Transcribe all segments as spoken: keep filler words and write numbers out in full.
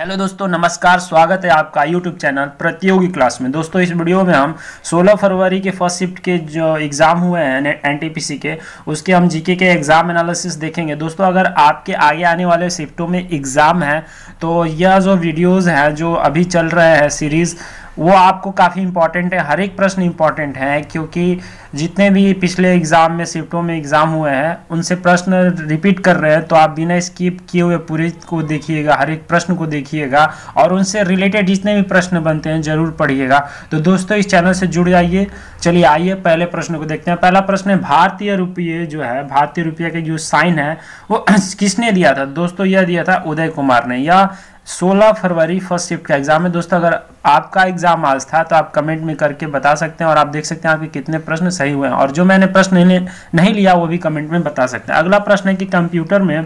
Hello दोस्तों, नमस्कार। स्वागत है आपका यूट्यूब चैनल प्रतियोगी क्लास में। दोस्तों इस वीडियो में हम सोलह फरवरी के फर्स्ट शिफ्ट के जो एग्ज़ाम हुए हैं एनटीपीसी के, उसके हम जीके के एग्ज़ाम एनालिसिस देखेंगे। दोस्तों अगर आपके आगे आने वाले शिफ्टों में एग्ज़ाम है तो यह जो वीडियोज़ हैं जो अभी चल रहे हैं सीरीज़, वो आपको काफ़ी इंपॉर्टेंट है। हर एक प्रश्न इंपॉर्टेंट है क्योंकि जितने भी पिछले एग्ज़ाम में शिफ्टों में एग्ज़ाम हुए हैं उनसे प्रश्न रिपीट कर रहे हैं, तो आप बिना स्किप किए हुए पूरे को देखिएगा, हर एक प्रश्न को देखिएगा और उनसे रिलेटेड जितने भी प्रश्न बनते हैं ज़रूर पढ़िएगा। तो दोस्तों इस चैनल से जुड़ जाइए। चलिए आइए पहले प्रश्न को देखते हैं। पहला प्रश्न है, भारतीय रुपये जो है, भारतीय रुपये के जो साइन है वो किसने दिया था? दोस्तों यह दिया था उदय कुमार ने। या सोलह फरवरी फर्स्ट शिफ्ट का एग्जाम है। दोस्तों अगर आपका एग्जाम आज था तो आप कमेंट में करके बता सकते हैं और आप देख सकते हैं आपके कितने प्रश्न सही हुए हैं, और जो मैंने प्रश्न नहीं, नहीं लिया वो भी कमेंट में बता सकते हैं। अगला प्रश्न है कि कंप्यूटर में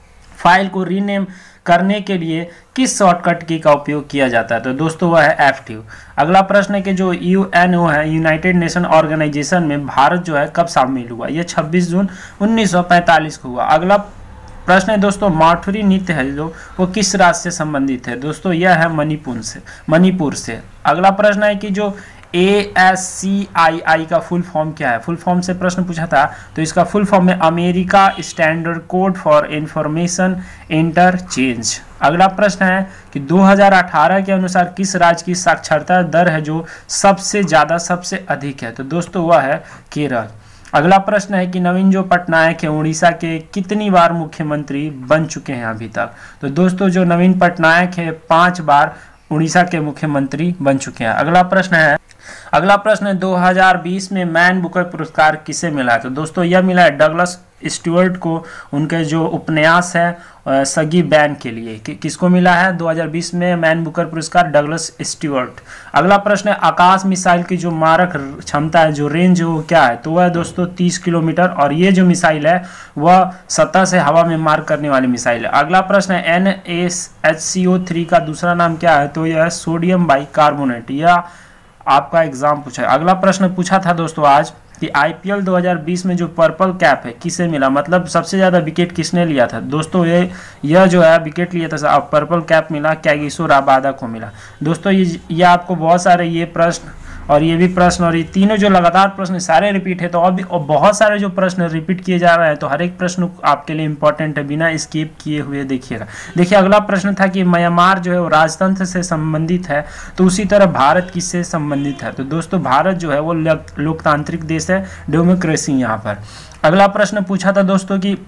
फाइल को रीनेम करने के लिए किस शॉर्टकट की का उपयोग किया जाता है? तो दोस्तों वह है एफ टू। अगला प्रश्न है कि जो यू एन ओ है, यूनाइटेड नेशन ऑर्गेनाइजेशन में भारत जो है कब शामिल हुआ? यह छब्बीस जून उन्नीस सौ पैंतालीस को हुआ। अगला प्रश्न है दोस्तों, माठुरी नृत्य है जो वो किस राज्य से संबंधित है? दोस्तों यह है मणिपुर से मणिपुर से अगला प्रश्न है कि जो ए एस सी आई आई का फुल फॉर्म क्या है? फुल फॉर्म से प्रश्न पूछा था तो इसका फुल फॉर्म है America standard code for information interchange. अगला प्रश्न है कि दो हज़ार अठारह के अनुसार किस राज्य की साक्षरता दर है जो सबसे ज़्यादा सबसे अधिक है? तो दोस्तों वह है केरल। अगला प्रश्न है कि नवीन जो पटनायक है उड़ीसा के कितनी बार मुख्यमंत्री बन चुके हैं अभी तक? तो दोस्तों जो नवीन पटनायक है पांच बार उड़ीसा के मुख्यमंत्री बन चुके हैं। अगला प्रश्न है अगला प्रश्न है दो हज़ार बीस में मैन बुकर पुरस्कार किसे मिला है? तो दोस्तों यह मिला है डगलस स्टुअर्ट को, उनके जो उपन्यास है सगी बैन के लिए। कि, किसको मिला है दो हज़ार बीस में मैन बुकर पुरस्कार? Douglas Stuart. अगला प्रश्न है आकाश मिसाइल की जो मारक क्षमता है, जो रेंज है वो क्या है? तो वह दोस्तों तीस किलोमीटर, और ये जो मिसाइल है वह सतह से हवा में मार करने वाली मिसाइल है। अगला प्रश्न है N S H C O three का दूसरा नाम क्या है? तो यह है सोडियम बाइकार्बोनेट। यह आपका एग्जाम पूछा है। अगला प्रश्न पूछा था दोस्तों आज कि आई पी एल दो हज़ार बीस में जो पर्पल कैप है किसे मिला? मतलब सबसे ज़्यादा विकेट किसने लिया था? दोस्तों ये यह जो है विकेट लिया था पर्पल कैप मिला कैगिसो रबादा को मिला। दोस्तों ये ये आपको बहुत सारे ये प्रश्न और ये भी प्रश्न और ये तीनों जो लगातार प्रश्न सारे रिपीट है, तो अब और बहुत सारे जो प्रश्न रिपीट किए जा रहे हैं, तो हर एक प्रश्न आपके लिए इंपॉर्टेंट है, बिना स्किप किए हुए देखिएगा। देखिए अगला प्रश्न था कि म्यांमार जो है वो राजतंत्र से संबंधित है, तो उसी तरह भारत किससे संबंधित है? तो दोस्तों भारत जो है वो लोकतांत्रिक देश है, डेमोक्रेसी यहाँ पर। अगला प्रश्न पूछा था दोस्तों कि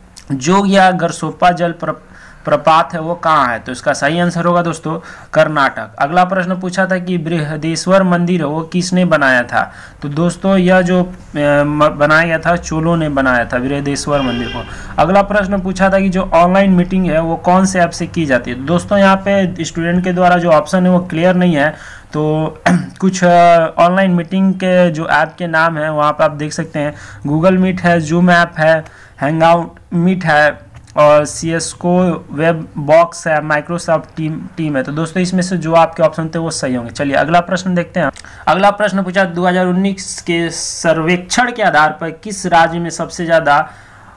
जोग या गरसोप्पा जल प्रपात है वो कहाँ है? तो इसका सही आंसर होगा दोस्तों कर्नाटक। अगला प्रश्न पूछा था कि बृहदेश्वर मंदिर है वो किसने बनाया था? तो दोस्तों यह जो बनाया गया था चोलों ने बनाया था बृहदेश्वर मंदिर को। अगला प्रश्न पूछा था कि जो ऑनलाइन मीटिंग है वो कौन से ऐप से की जाती है? दोस्तों यहाँ पे स्टूडेंट के द्वारा जो ऑप्शन है वो क्लियर नहीं है, तो कुछ ऑनलाइन मीटिंग के जो ऐप के नाम है वहाँ पर आप देख सकते हैं। गूगल मीट है, जूम ऐप है, हैंगआउट मीट है और Cisco Webex है, माइक्रोसॉफ्ट टीम टीम है। तो दोस्तों इसमें से जो आपके ऑप्शन थे वो सही होंगे। चलिए अगला प्रश्न देखते हैं। अगला प्रश्न पूछा दो हज़ार उन्नीस के सर्वेक्षण के आधार पर किस राज्य में सबसे ज़्यादा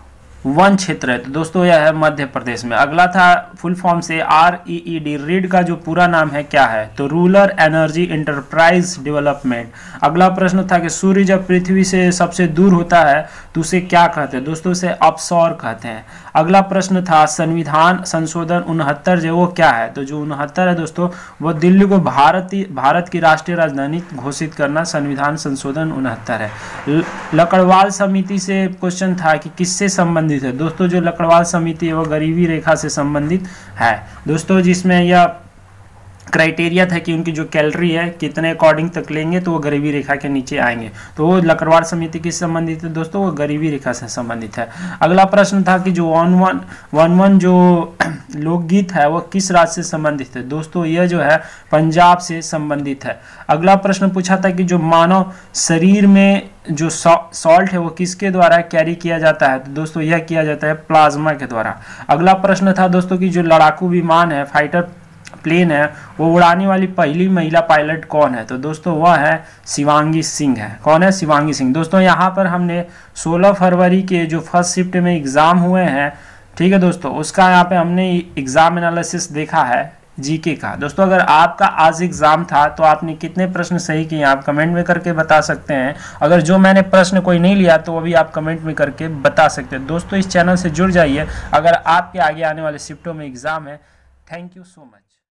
वन क्षेत्र है? तो दोस्तों यह है मध्य प्रदेश में। अगला था फुल फॉर्म से R E E D, REED का जो पूरा नाम है क्या है? तो रूरल एनर्जी इंटरप्राइज डेवलपमेंट। अगला प्रश्न था कि सूर्य जब पृथ्वी से सबसे दूर होता है तो उसे क्या कहते हैं? दोस्तों उसे अपसौर कहते हैं। अगला प्रश्न था संविधान संशोधन उनहत्तर जो वो क्या है? तो जो उनहत्तर है दोस्तों वो दिल्ली को भारतीय भारत की राष्ट्रीय राजधानी घोषित करना संविधान संशोधन उनहत्तर है। लकड़वाल समिति से क्वेश्चन था कि किससे संबंधित है? दोस्तों जो लकड़वाल समिति है वो गरीबी रेखा से संबंधित है दोस्तों, जिसमें यह क्राइटेरिया था कि उनकी जो कैलोरी है कितने अकॉर्डिंग तक लेंगे तो वो गरीबी रेखा के नीचे आएंगे। तो वो लकड़वाल समिति किससे संबंधित है दोस्तों? वो गरीबी रेखा से संबंधित है। अगला प्रश्न था कि जो वन वन वन वन जो लोकगीत है वो किस राज्य से संबंधित है? दोस्तों यह जो है पंजाब से संबंधित है। अगला प्रश्न पूछा था कि जो मानव शरीर में जो सॉल्ट है वो किसके द्वारा कैरी किया जाता है? तो दोस्तों यह किया जाता है प्लाज्मा के द्वारा। अगला प्रश्न था दोस्तों कि जो लड़ाकू विमान है, फाइटर प्लेन है, वो उड़ाने वाली पहली महिला पायलट कौन है? तो दोस्तों वह है शिवांगी सिंह है। कौन है? शिवांगी सिंह। दोस्तों यहाँ पर हमने सोलह फरवरी के जो फर्स्ट शिफ्ट में एग्जाम हुए हैं, ठीक है दोस्तों, उसका यहाँ पे हमने एग्जाम एनालिसिस देखा है। जीके का। दोस्तों अगर आपका आज एग्जाम था तो आपने कितने प्रश्न सही किए आप कमेंट में करके बता सकते हैं। अगर जो मैंने प्रश्न कोई नहीं लिया तो वो भी आप कमेंट में करके बता सकते हैं। दोस्तों इस चैनल से जुड़ जाइए अगर आपके आगे आने वाले शिफ्टों में एग्जाम है। Thank you so much.